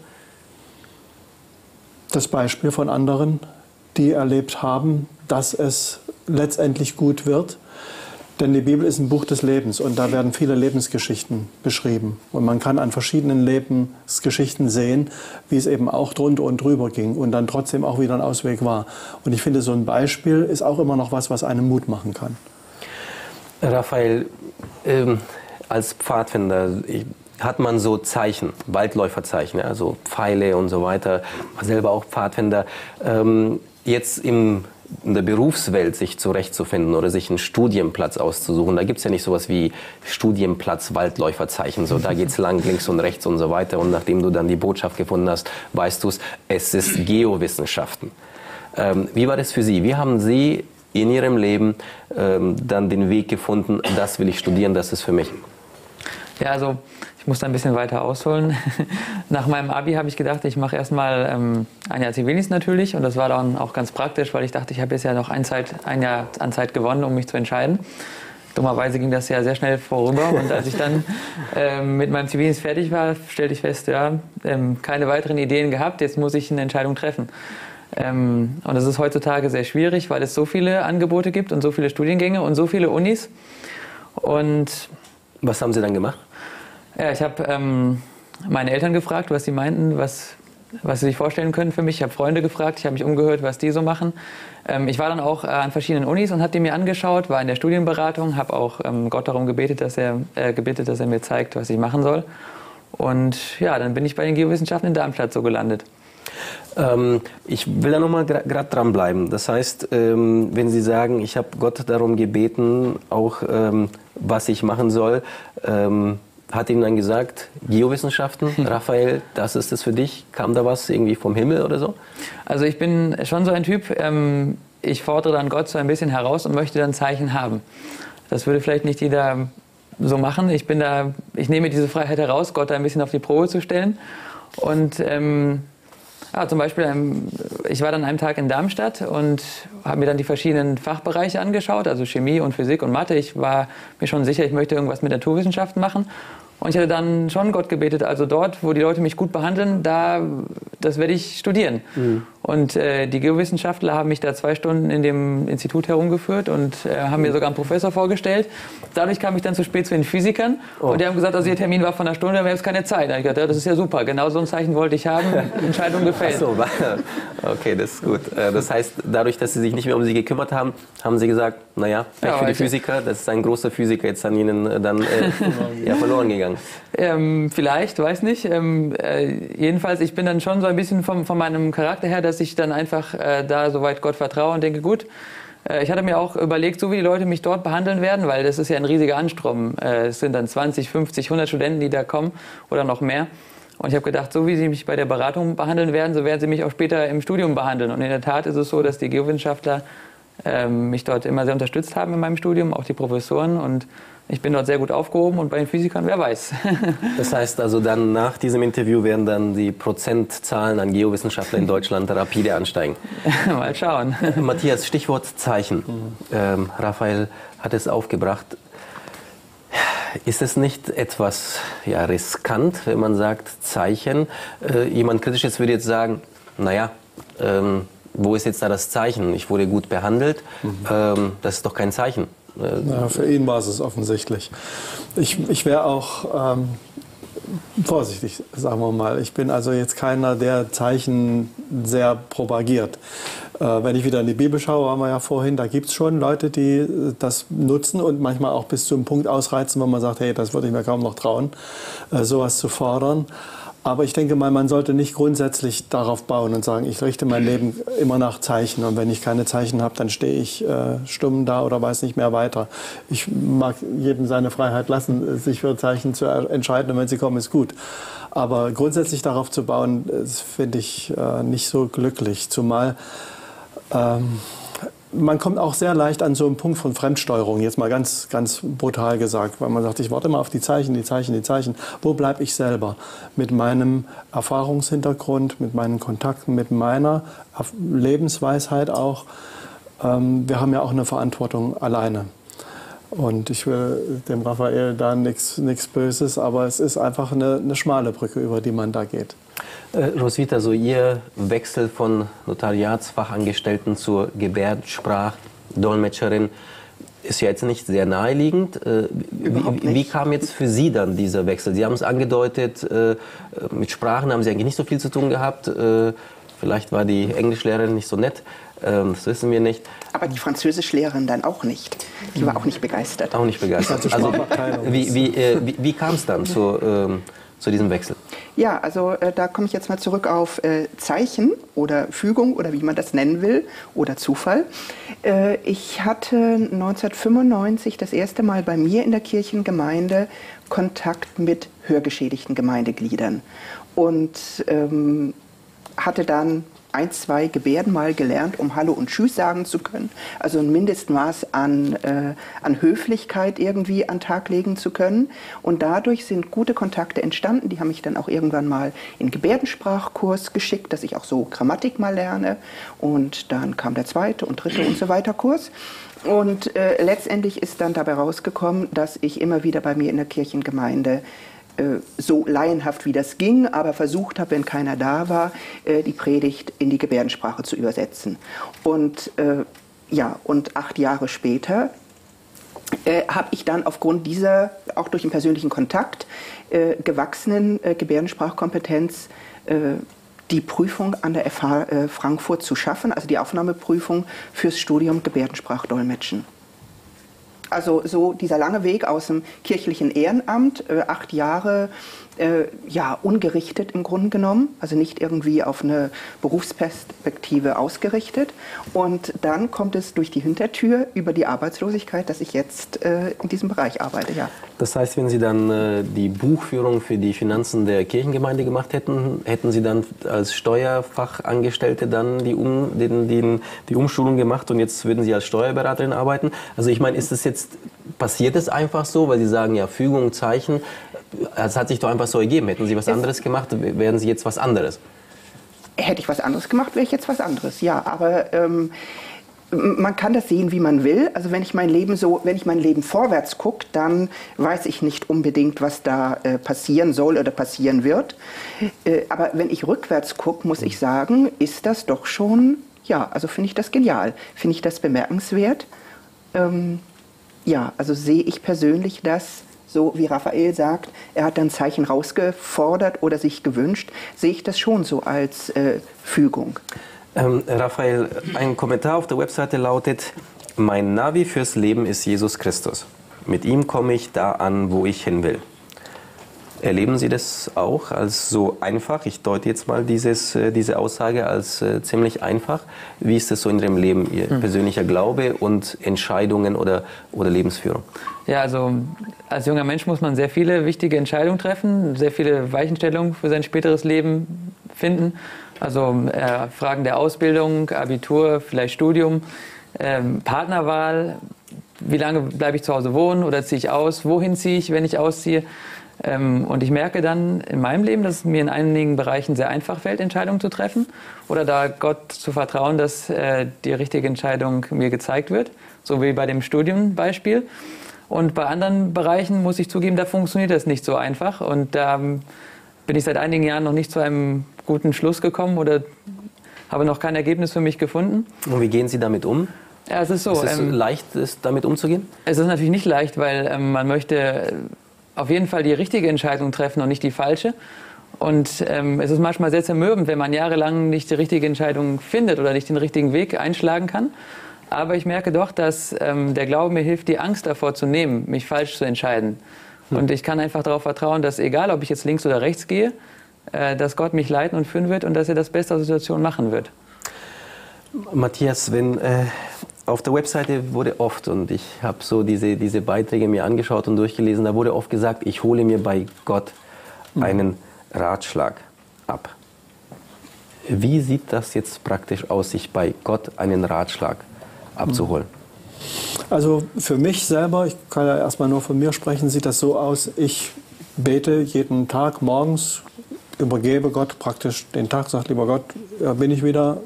Das Beispiel von anderen, die erlebt haben, dass es letztendlich gut wird. Denn die Bibel ist ein Buch des Lebens und da werden viele Lebensgeschichten beschrieben. Und man kann an verschiedenen Lebensgeschichten sehen, wie es eben auch drunter und drüber ging und dann trotzdem auch wieder ein Ausweg war. Und ich finde, so ein Beispiel ist auch immer noch was einem Mut machen kann. Raphael, als Pfadfinder hat man so Zeichen, Waldläuferzeichen, also Pfeile und so weiter, selber auch Pfadfinder. Jetzt in der Berufswelt sich zurechtzufinden oder sich einen Studienplatz auszusuchen, da gibt es ja nicht sowas wie Studienplatz, Waldläuferzeichen, so da geht's lang, links und rechts und so weiter und nachdem du dann die Botschaft gefunden hast, weißt du es ist Geowissenschaften. Wie war das für Sie? Wie haben Sie in Ihrem Leben dann den Weg gefunden, das will ich studieren, das ist für mich? Ja, also ich muss da ein bisschen weiter ausholen. Nach meinem Abi habe ich gedacht, ich mache erstmal ein Jahr Zivildienst natürlich und das war dann auch ganz praktisch, weil ich dachte, ich habe jetzt ja noch ein Jahr an Zeit gewonnen, um mich zu entscheiden. Dummerweise ging das ja sehr schnell vorüber und als ich dann mit meinem Zivildienst fertig war, stellte ich fest, ja, keine weiteren Ideen gehabt, jetzt muss ich eine Entscheidung treffen. Und das ist heutzutage sehr schwierig, weil es so viele Angebote gibt und so viele Studiengänge und so viele Unis. Und was haben Sie dann gemacht? Ja, ich habe meine Eltern gefragt, was sie meinten, was sie sich vorstellen können für mich. Ich habe Freunde gefragt, ich habe mich umgehört, was die so machen. Ich war dann auch an verschiedenen Unis und habe die mir angeschaut, war in der Studienberatung, habe auch Gott darum gebetet, dass er mir zeigt, was ich machen soll. Und ja, dann bin ich bei den Geowissenschaften in Darmstadt so gelandet. Ich will da nochmal gerade dranbleiben. Das heißt, wenn Sie sagen, ich habe Gott darum gebeten, auch was ich machen soll, hat Ihnen dann gesagt, Geowissenschaften, Raphael, das ist es für dich? Kam da was irgendwie vom Himmel oder so? Also ich bin schon so ein Typ, ich fordere dann Gott so ein bisschen heraus und möchte dann Zeichen haben. Das würde vielleicht nicht jeder so machen. Ich nehme diese Freiheit heraus, Gott da ein bisschen auf die Probe zu stellen. Und ja, zum Beispiel, ich war dann einen Tag in Darmstadt und habe mir dann die verschiedenen Fachbereiche angeschaut, also Chemie und Physik und Mathe. Ich war mir schon sicher, ich möchte irgendwas mit Naturwissenschaften machen. Und ich hatte dann schon Gott gebetet, also dort, wo die Leute mich gut behandeln, das werde ich studieren. Und die Geowissenschaftler haben mich da 2 Stunden in dem Institut herumgeführt und haben mir sogar einen Professor vorgestellt. Dadurch kam ich dann zu spät zu den Physikern und die haben gesagt, also ihr Termin war von einer Stunde, wir haben jetzt keine Zeit. Da habe ich gedacht, ja, das ist ja super, genau so ein Zeichen wollte ich haben, Entscheidung gefällt. Ach so, okay, das ist gut. Das heißt, dadurch, dass Sie sich nicht mehr um Sie gekümmert haben, haben Sie gesagt, naja, für die Physiker, das ist ein großer Physiker jetzt an Ihnen dann verloren gegangen. Vielleicht, weiß nicht. Jedenfalls, ich bin dann schon so ein bisschen von meinem Charakter her, dass ich dann einfach da soweit Gott vertraue und denke, gut. Ich hatte mir auch überlegt, so wie die Leute mich dort behandeln werden, weil das ist ja ein riesiger Anstrom. Es sind dann 20, 50, 100 Studenten, die da kommen oder noch mehr. Und ich habe gedacht, so wie sie mich bei der Beratung behandeln werden, so werden sie mich auch später im Studium behandeln. Und in der Tat ist es so, dass die Geowissenschaftler mich dort immer sehr unterstützt haben in meinem Studium, auch die Professoren. Und ich bin dort sehr gut aufgehoben und bei den Physikern, wer weiß. Das heißt also, dann nach diesem Interview werden dann die Prozentzahlen an Geowissenschaftler in Deutschland rapide ansteigen. Mal schauen. Matthias, Stichwort Zeichen. Raphael hat es aufgebracht. Ist es nicht etwas riskant, wenn man sagt Zeichen? Jemand Kritisches würde jetzt sagen, naja, wo ist jetzt da das Zeichen? Ich wurde gut behandelt, das ist doch kein Zeichen. Ja, für ihn war es offensichtlich. Ich wäre auch vorsichtig, sagen wir mal. Ich bin also jetzt keiner, der Zeichen sehr propagiert. Wenn ich wieder in die Bibel schaue, haben wir ja vorhin, da gibt es schon Leute, die das nutzen und manchmal auch bis zu einem Punkt ausreizen, wo man sagt, hey, das würde ich mir kaum noch trauen, sowas zu fordern. Aber ich denke mal, man sollte nicht grundsätzlich darauf bauen und sagen, ich richte mein Leben immer nach Zeichen und wenn ich keine Zeichen habe, dann stehe ich stumm da oder weiß nicht mehr weiter. Ich mag jedem seine Freiheit lassen, sich für Zeichen zu entscheiden und wenn sie kommen, ist gut. Aber grundsätzlich darauf zu bauen, finde ich nicht so glücklich, zumal man kommt auch sehr leicht an so einen Punkt von Fremdsteuerung, jetzt mal ganz, ganz brutal gesagt, weil man sagt, ich warte mal auf die Zeichen, die Zeichen, die Zeichen. Wo bleibe ich selber? Mit meinem Erfahrungshintergrund, mit meinen Kontakten, mit meiner Lebensweisheit auch. Wir haben ja auch eine Verantwortung alleine. Und ich will dem Raphael da nichts Böses, aber es ist einfach eine schmale Brücke, über die man da geht. Roswitha, so Ihr Wechsel von Notariatsfachangestellten zur Gebärdensprachdolmetscherin ist ja jetzt nicht sehr naheliegend. Wie kam jetzt für Sie dann dieser Wechsel? Sie haben es angedeutet, mit Sprachen haben Sie eigentlich nicht so viel zu tun gehabt. Vielleicht war die Englischlehrerin nicht so nett, das wissen wir nicht. Aber die Französischlehrerin dann auch nicht. Die war auch nicht begeistert. Auch nicht begeistert. Also, wie kam es dann zu diesem Wechsel? Ja, also da komme ich jetzt mal zurück auf Zeichen oder Fügung oder wie man das nennen will oder Zufall. Ich hatte 1995 das erste Mal bei mir in der Kirchengemeinde Kontakt mit hörgeschädigten Gemeindegliedern und hatte dann 1, 2 Gebärden mal gelernt, um Hallo und Tschüss sagen zu können. Also ein Mindestmaß an Höflichkeit irgendwie an den Tag legen zu können. Und dadurch sind gute Kontakte entstanden. Die haben mich dann auch irgendwann mal in Gebärdensprachkurs geschickt, dass ich auch so Grammatik mal lerne. Und dann kam der 2. und 3. und so weiter Kurs. Und letztendlich ist dann dabei rausgekommen, dass ich immer wieder bei mir in der Kirchengemeinde so laienhaft wie das ging, aber versucht habe, wenn keiner da war, die Predigt in die Gebärdensprache zu übersetzen. Und 8 Jahre später habe ich dann aufgrund dieser, auch durch den persönlichen Kontakt, gewachsenen Gebärdensprachkompetenz die Prüfung an der FH Frankfurt zu schaffen, also die Aufnahmeprüfung fürs Studium Gebärdensprachdolmetschen. Also so dieser lange Weg aus dem kirchlichen Ehrenamt, 8 Jahre, ungerichtet im Grunde genommen, also nicht irgendwie auf eine Berufsperspektive ausgerichtet. Und dann kommt es durch die Hintertür über die Arbeitslosigkeit, dass ich jetzt in diesem Bereich arbeite, ja. Das heißt, wenn Sie dann die Buchführung für die Finanzen der Kirchengemeinde gemacht hätten, hätten Sie dann als Steuerfachangestellte dann die Umschulung gemacht und jetzt würden Sie als Steuerberaterin arbeiten? Also ich meine, passiert es einfach so, weil Sie sagen, ja, Fügung, Zeichen, es hat sich doch einfach so ergeben. Hätten Sie was anderes gemacht, wären Sie jetzt was anderes? Hätte ich was anderes gemacht, wäre ich jetzt was anderes, ja. Aber Man kann das sehen, wie man will. Also wenn ich mein Leben vorwärts gucke, dann weiß ich nicht unbedingt, was da passieren soll oder passieren wird. Aber wenn ich rückwärts gucke, muss ich sagen, ist das doch schon, ja, also finde ich das genial. Finde ich das bemerkenswert. Ja, also sehe ich persönlich das, so wie Raphael sagt, er hat dann Zeichen rausgefordert oder sich gewünscht, sehe ich das schon so als Fügung. Raphael, ein Kommentar auf der Webseite lautet: Mein Navi fürs Leben ist Jesus Christus. Mit ihm komme ich da an, wo ich hin will. Erleben Sie das auch als so einfach? Ich deute jetzt mal diese Aussage als ziemlich einfach. Wie ist das so in Ihrem Leben, Ihr persönlicher Glaube und Entscheidungen oder Lebensführung? Ja, also als junger Mensch muss man sehr viele wichtige Entscheidungen treffen, sehr viele Weichenstellungen für sein späteres Leben finden. Also Fragen der Ausbildung, Abitur, vielleicht Studium, Partnerwahl, wie lange bleibe ich zu Hause wohnen oder ziehe ich aus, wohin ziehe ich, wenn ich ausziehe. Und ich merke dann in meinem Leben, dass es mir in einigen Bereichen sehr einfach fällt, Entscheidungen zu treffen oder da Gott zu vertrauen, dass die richtige Entscheidung mir gezeigt wird, so wie bei dem Studienbeispiel. Und bei anderen Bereichen muss ich zugeben, da funktioniert das nicht so einfach und da bin ich seit einigen Jahren noch nicht zu einem guten Schluss gekommen oder habe noch kein Ergebnis für mich gefunden. Und wie gehen Sie damit um? Ja, es ist so. Ist es leicht, damit umzugehen? Es ist natürlich nicht leicht, weil man möchte auf jeden Fall die richtige Entscheidung treffen und nicht die falsche. Und es ist manchmal sehr zermürbend, wenn man jahrelang nicht die richtige Entscheidung findet oder nicht den richtigen Weg einschlagen kann. Aber ich merke doch, dass der Glaube mir hilft, die Angst davor zu nehmen, mich falsch zu entscheiden. Und ich kann einfach darauf vertrauen, dass egal, ob ich jetzt links oder rechts gehe, dass Gott mich leiten und führen wird und dass er das Beste aus der Situation machen wird. Matthias, auf der Webseite wurde oft, und ich habe so diese Beiträge mir angeschaut und durchgelesen, da wurde oft gesagt, ich hole mir bei Gott einen Ratschlag ab. Wie sieht das jetzt praktisch aus, sich bei Gott einen Ratschlag abzuholen? Also für mich selber, ich kann ja erstmal nur von mir sprechen, sieht das so aus, ich bete jeden Tag morgens, übergebe Gott praktisch den Tag, sage, lieber Gott, ja, bin ich wieder,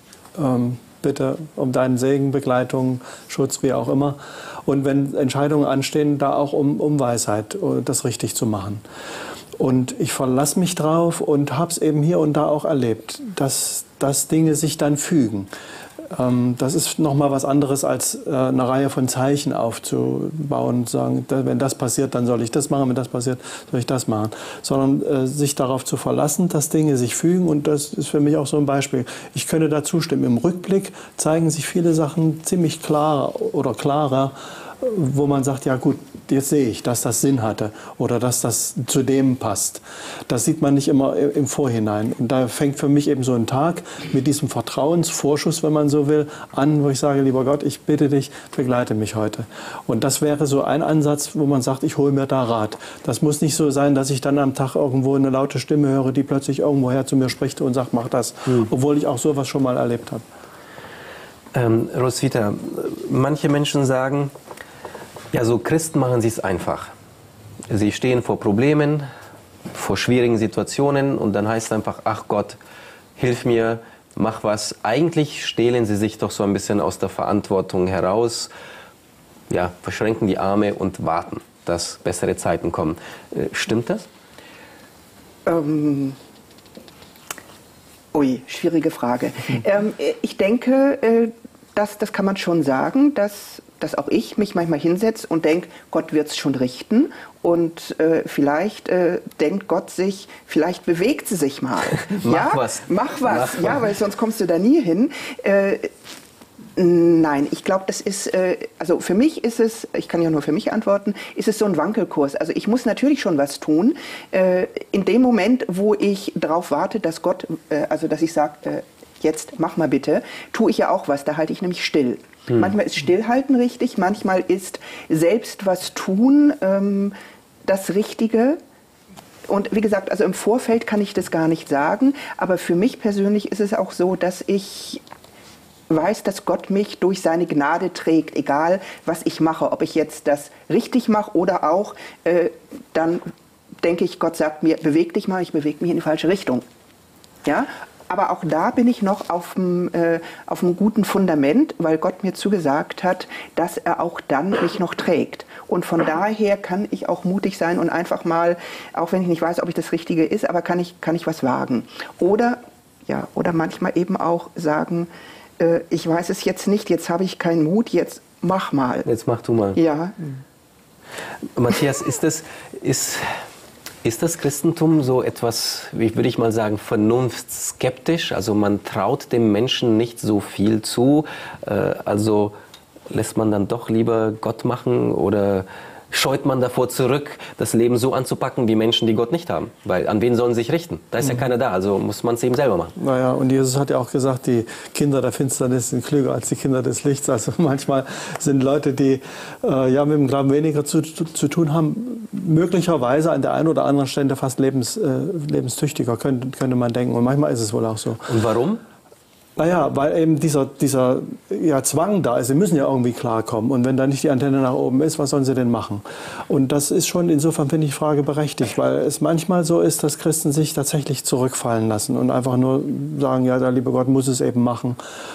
bitte um deinen Segen, Begleitung, Schutz, wie auch immer. Und wenn Entscheidungen anstehen, da auch um Weisheit, das richtig zu machen. Und ich verlasse mich drauf und habe es eben hier und da auch erlebt, dass Dinge sich dann fügen. Das ist nochmal was anderes, als eine Reihe von Zeichen aufzubauen und zu sagen, wenn das passiert, dann soll ich das machen, wenn das passiert, soll ich das machen. Sondern sich darauf zu verlassen, dass Dinge sich fügen, und das ist für mich auch so ein Beispiel. Ich könnte da zustimmen. Im Rückblick zeigen sich viele Sachen ziemlich klar oder klarer, wo man sagt, ja gut, jetzt sehe ich, dass das Sinn hatte oder dass das zu dem passt. Das sieht man nicht immer im Vorhinein. Und da fängt für mich eben so ein Tag mit diesem Vertrauensvorschuss, wenn man so will, an, wo ich sage, lieber Gott, ich bitte dich, begleite mich heute. Und das wäre so ein Ansatz, wo man sagt, ich hole mir da Rat. Das muss nicht so sein, dass ich dann am Tag irgendwo eine laute Stimme höre, die plötzlich irgendwoher zu mir spricht und sagt, mach das. Obwohl ich auch sowas schon mal erlebt habe. Roswitha, manche Menschen sagen, ja, so Christen machen sie es einfach. Sie stehen vor Problemen, vor schwierigen Situationen und dann heißt es einfach, ach Gott, hilf mir, mach was. Eigentlich stehlen sie sich doch so ein bisschen aus der Verantwortung heraus, ja, verschränken die Arme und warten, dass bessere Zeiten kommen. Stimmt das? Ui, schwierige Frage. Ich denke, das kann man schon sagen, dass auch ich mich manchmal hinsetze und denke, Gott wird es schon richten. Und vielleicht denkt Gott sich, vielleicht bewegt sie sich mal. Mach was. Mach was. Ja, weil sonst kommst du da nie hin. Nein, ich glaube, das ist, also für mich ist es, ich kann ja nur für mich antworten, ist es so ein Wankelkurs. Also ich muss natürlich schon was tun. In dem Moment, wo ich darauf warte, dass Gott, also dass ich sage, jetzt mach mal bitte, tue ich ja auch was, da halte ich nämlich still. Manchmal ist Stillhalten richtig, manchmal ist selbst was tun das Richtige. Und wie gesagt, also im Vorfeld kann ich das gar nicht sagen, aber für mich persönlich ist es auch so, dass ich weiß, dass Gott mich durch seine Gnade trägt, egal was ich mache, ob ich jetzt das richtig mache oder auch, dann denke ich, Gott sagt mir, beweg dich mal, ich bewege mich in die falsche Richtung. Ja? Aber auch da bin ich noch auf einem guten Fundament, weil Gott mir zugesagt hat, dass er auch dann mich noch trägt. Und von daher kann ich auch mutig sein und einfach mal, auch wenn ich nicht weiß, ob ich das Richtige ist, aber kann ich was wagen. Oder manchmal eben auch sagen, ich weiß es jetzt nicht, jetzt habe ich keinen Mut, jetzt mach mal. Jetzt mach du mal. Ja. Matthias, ist das Christentum so etwas, wie würde ich mal sagen, vernunftskeptisch? Also man traut dem Menschen nicht so viel zu, also lässt man dann doch lieber Gott machen oder scheut man davor zurück, das Leben so anzupacken wie Menschen, die Gott nicht haben? Weil an wen sollen sie sich richten? Da ist ja keiner da, also muss man es eben selber machen. Naja, und Jesus hat ja auch gesagt, die Kinder der Finsternis sind klüger als die Kinder des Lichts. Also manchmal sind Leute, die mit dem Glauben weniger zu tun haben, möglicherweise an der einen oder anderen Stelle fast lebenstüchtiger, könnte man denken. Und manchmal ist es wohl auch so. Und warum? Naja, weil eben dieser Zwang da ist. Sie müssen ja irgendwie klarkommen. Und wenn da nicht die Antenne nach oben ist, was sollen sie denn machen? Und das ist schon, insofern finde ich die Frage berechtigt, weil es manchmal so ist, dass Christen sich tatsächlich zurückfallen lassen und einfach nur sagen, ja, der liebe Gott muss es eben machen.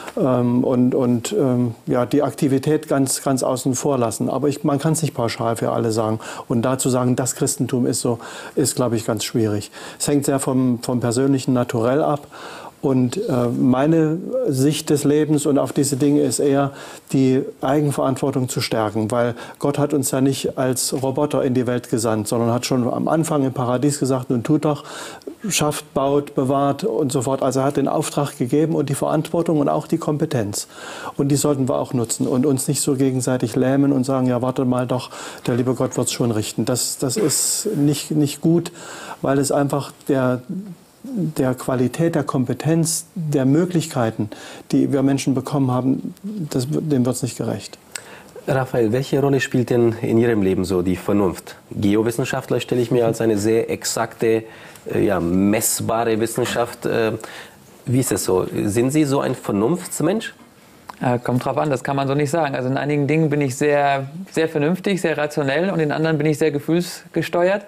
Die Aktivität ganz außen vor lassen. Aber man kann es nicht pauschal für alle sagen. Und dazu sagen, das Christentum ist so, ist, glaube ich, ganz schwierig. Es hängt sehr vom persönlichen Naturell ab. Und meine Sicht des Lebens und auf diese Dinge ist eher, die Eigenverantwortung zu stärken, weil Gott hat uns ja nicht als Roboter in die Welt gesandt, sondern hat schon am Anfang im Paradies gesagt, nun tut doch, schafft, baut, bewahrt und so fort. Also er hat den Auftrag gegeben und die Verantwortung und auch die Kompetenz. Und die sollten wir auch nutzen und uns nicht so gegenseitig lähmen und sagen, ja, warte mal doch, der liebe Gott wird es schon richten. Das ist nicht gut, weil es einfach der Qualität, der Kompetenz, der Möglichkeiten, die wir Menschen bekommen haben, dem wird es nicht gerecht. Raphael, welche Rolle spielt denn in Ihrem Leben so die Vernunft? Geowissenschaftler stelle ich mir als eine sehr exakte, messbare Wissenschaft. Wie ist es so? Sind Sie so ein Vernunftsmensch? Kommt drauf an, das kann man so nicht sagen. Also in einigen Dingen bin ich sehr, sehr vernünftig, sehr rationell und in anderen bin ich sehr gefühlsgesteuert.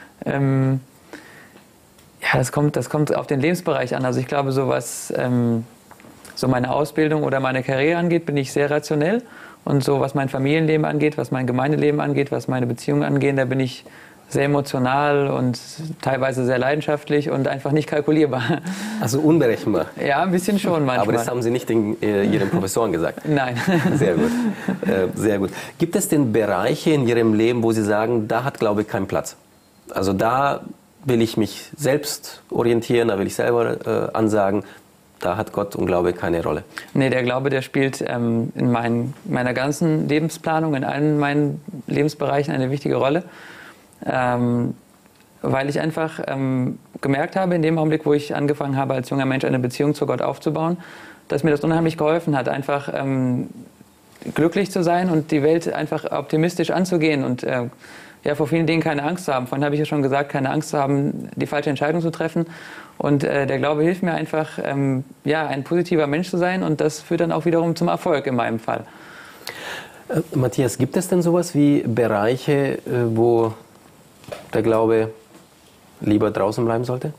Ja, das kommt auf den Lebensbereich an. Also ich glaube, so was so meine Ausbildung oder meine Karriere angeht, bin ich sehr rationell. Und so was mein Familienleben angeht, was mein Gemeindeleben angeht, was meine Beziehungen angeht, da bin ich sehr emotional und teilweise sehr leidenschaftlich und einfach nicht kalkulierbar. Also unberechenbar? Ja, ein bisschen schon manchmal. Aber das haben Sie nicht Ihren Professoren gesagt? Nein. Sehr gut. Sehr gut. Gibt es denn Bereiche in Ihrem Leben, wo Sie sagen, da hat Glaube ich keinen Platz? Also da will ich mich selbst orientieren, da will ich selber ansagen, da hat Gott und Glaube keine Rolle. Nee, der Glaube, der spielt in meiner ganzen Lebensplanung, in allen meinen Lebensbereichen eine wichtige Rolle, weil ich einfach gemerkt habe, in dem Augenblick, wo ich angefangen habe, als junger Mensch eine Beziehung zu Gott aufzubauen, dass mir das unheimlich geholfen hat, einfach glücklich zu sein und die Welt einfach optimistisch anzugehen und vor vielen Dingen keine Angst zu haben. Vorhin habe ich ja schon gesagt, keine Angst zu haben, die falsche Entscheidung zu treffen. Und der Glaube hilft mir einfach, ein positiver Mensch zu sein und das führt dann auch wiederum zum Erfolg in meinem Fall. Matthias, gibt es denn sowas wie Bereiche, wo der Glaube lieber draußen bleiben sollte?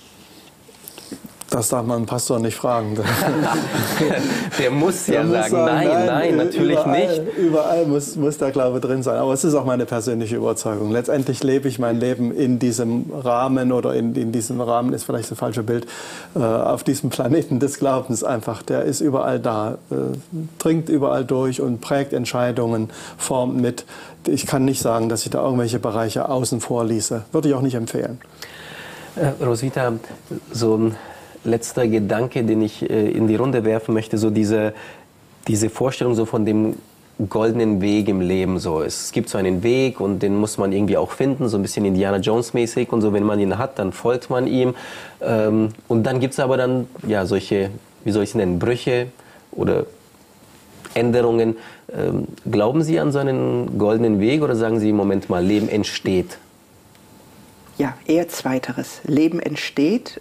Das darf man einen Pastor nicht fragen. Der muss ja sagen, nein, natürlich nicht. Überall muss der Glaube drin sein. Aber es ist auch meine persönliche Überzeugung. Letztendlich lebe ich mein Leben in diesem Rahmen, oder in diesem Rahmen ist vielleicht das falsche Bild, auf diesem Planeten des Glaubens einfach. Der ist überall da, dringt überall durch und prägt Entscheidungen, formt mit. Ich kann nicht sagen, dass ich da irgendwelche Bereiche außen vor ließe. Würde ich auch nicht empfehlen. Roswitha, so ein letzter Gedanke, den ich in die Runde werfen möchte, so diese Vorstellung so von dem goldenen Weg im Leben. So. Es gibt so einen Weg und den muss man irgendwie auch finden, so ein bisschen Indiana Jones mäßig und so. Wenn man ihn hat, dann folgt man ihm. Und dann gibt es aber dann solche, wie soll ich es nennen, Brüche oder Änderungen. Glauben Sie an so einen goldenen Weg oder sagen Sie im Moment mal, Leben entsteht? Ja, eher Zweiteres. Leben entsteht.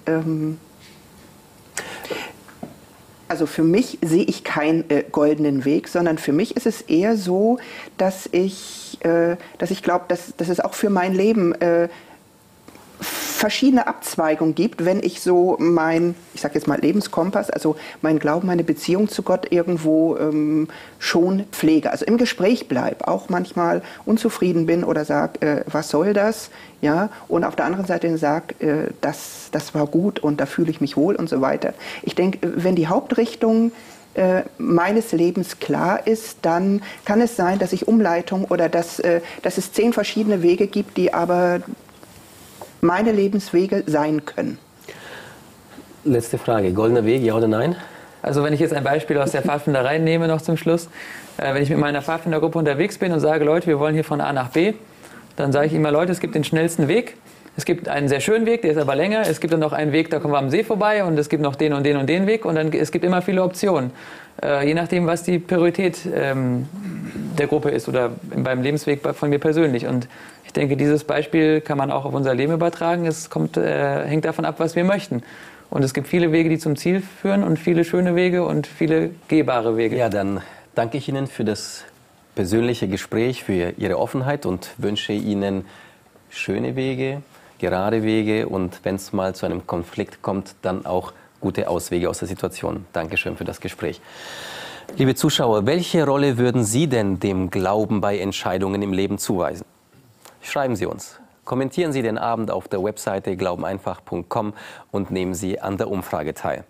Also für mich sehe ich keinen goldenen Weg, sondern für mich ist es eher so, dass ich glaube, dass es auch für mein Leben verschiedene Abzweigungen gibt, wenn ich so ich sage jetzt mal Lebenskompass, also mein Glauben, meine Beziehung zu Gott irgendwo schon pflege. Also im Gespräch bleibe, auch manchmal unzufrieden bin oder sage, was soll das? Ja, und auf der anderen Seite sage, das war gut und da fühle ich mich wohl und so weiter. Ich denke, wenn die Hauptrichtung meines Lebens klar ist, dann kann es sein, dass ich Umleitung oder dass es 10 verschiedene Wege gibt, die aber meine Lebenswege sein können. Letzte Frage, goldener Weg, ja oder nein? Also wenn ich jetzt ein Beispiel aus der Pfadfinderei nehme, noch zum Schluss. Wenn ich mit meiner Pfadfindergruppe unterwegs bin und sage, Leute, wir wollen hier von A nach B, dann sage ich immer, Leute, es gibt den schnellsten Weg. Es gibt einen sehr schönen Weg, der ist aber länger. Es gibt dann noch einen Weg, da kommen wir am See vorbei. Und es gibt noch den und den und den Weg. Und dann, es gibt immer viele Optionen. Je nachdem, was die Priorität der Gruppe ist oder beim Lebensweg von mir persönlich. Und ich denke, dieses Beispiel kann man auch auf unser Leben übertragen. Es hängt davon ab, was wir möchten. Und es gibt viele Wege, die zum Ziel führen und viele schöne Wege und viele gehbare Wege. Ja, dann danke ich Ihnen für das persönliche Gespräch, für Ihre Offenheit und wünsche Ihnen schöne Wege, gerade Wege und wenn es mal zu einem Konflikt kommt, dann auch gute Auswege aus der Situation. Dankeschön für das Gespräch. Liebe Zuschauer, welche Rolle würden Sie denn dem Glauben bei Entscheidungen im Leben zuweisen? Schreiben Sie uns. Kommentieren Sie den Abend auf der Webseite glaubeneinfach.com und nehmen Sie an der Umfrage teil.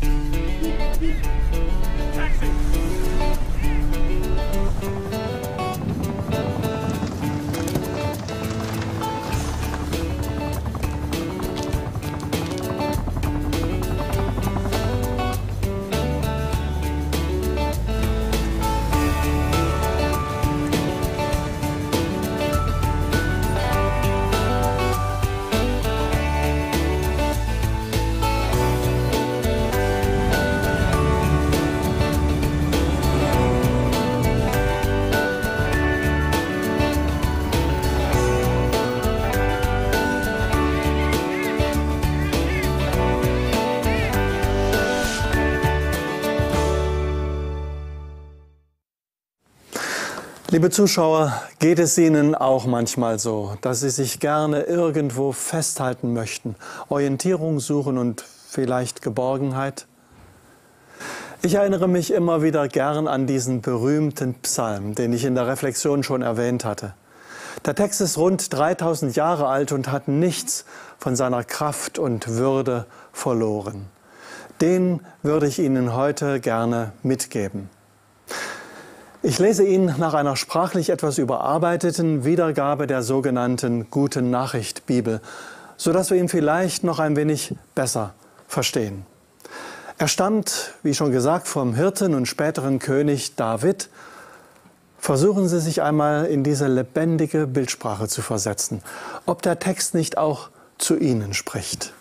Liebe Zuschauer, geht es Ihnen auch manchmal so, dass Sie sich gerne irgendwo festhalten möchten, Orientierung suchen und vielleicht Geborgenheit? Ich erinnere mich immer wieder gern an diesen berühmten Psalm, den ich in der Reflexion schon erwähnt hatte. Der Text ist rund 3000 Jahre alt und hat nichts von seiner Kraft und Würde verloren. Den würde ich Ihnen heute gerne mitgeben. Ich lese ihn nach einer sprachlich etwas überarbeiteten Wiedergabe der sogenannten Guten Nachricht Bibel, sodass wir ihn vielleicht noch ein wenig besser verstehen. Er stammt, wie schon gesagt, vom Hirten und späteren König David. Versuchen Sie sich einmal in diese lebendige Bildsprache zu versetzen, ob der Text nicht auch zu Ihnen spricht.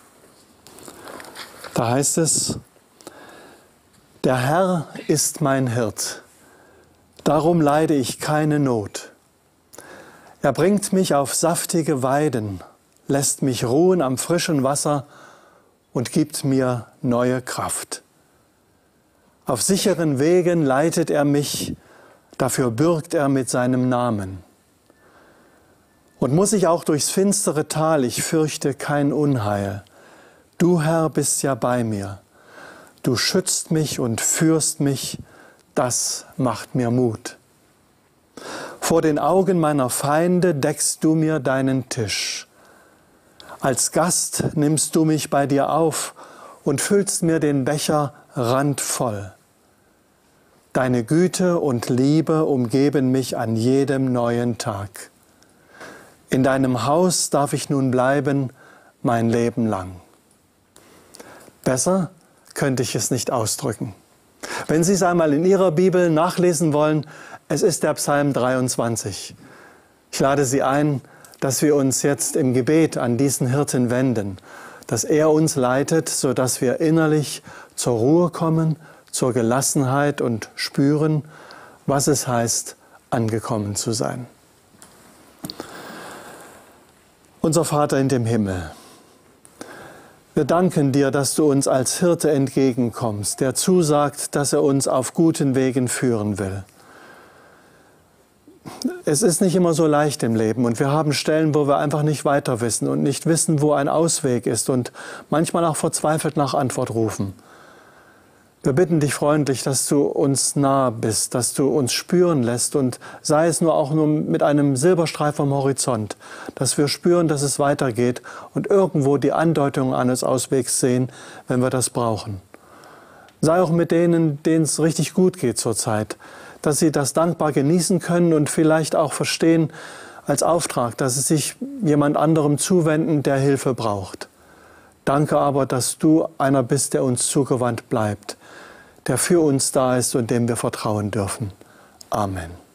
Da heißt es: Der Herr ist mein Hirt. Darum leide ich keine Not. Er bringt mich auf saftige Weiden, lässt mich ruhen am frischen Wasser und gibt mir neue Kraft. Auf sicheren Wegen leitet er mich, dafür bürgt er mit seinem Namen. Und muss ich auch durchs finstere Tal, ich fürchte kein Unheil. Du, Herr, bist ja bei mir. Du schützt mich und führst mich. Das macht mir Mut. Vor den Augen meiner Feinde deckst du mir deinen Tisch. Als Gast nimmst du mich bei dir auf und füllst mir den Becher randvoll. Deine Güte und Liebe umgeben mich an jedem neuen Tag. In deinem Haus darf ich nun bleiben, mein Leben lang. Besser könnte ich es nicht ausdrücken. Wenn Sie es einmal in Ihrer Bibel nachlesen wollen, es ist der Psalm 23. Ich lade Sie ein, dass wir uns jetzt im Gebet an diesen Hirten wenden, dass er uns leitet, sodass wir innerlich zur Ruhe kommen, zur Gelassenheit und spüren, was es heißt, angekommen zu sein. Unser Vater in dem Himmel, wir danken dir, dass du uns als Hirte entgegenkommst, der zusagt, dass er uns auf guten Wegen führen will. es ist nicht immer so leicht im Leben und wir haben Stellen, wo wir einfach nicht weiter wissen und nicht wissen, wo ein Ausweg ist und manchmal auch verzweifelt nach Antwort rufen. Wir bitten dich freundlich, dass du uns nahe bist, dass du uns spüren lässt und sei es auch nur mit einem Silberstreif am Horizont, dass wir spüren, dass es weitergeht und irgendwo die Andeutung eines Auswegs sehen, wenn wir das brauchen. Sei auch mit denen, denen es richtig gut geht zurzeit, dass sie das dankbar genießen können und vielleicht auch verstehen als Auftrag, dass sie sich jemand anderem zuwenden, der Hilfe braucht. Danke aber, dass du einer bist, der uns zugewandt bleibt, der für uns da ist und dem wir vertrauen dürfen. Amen.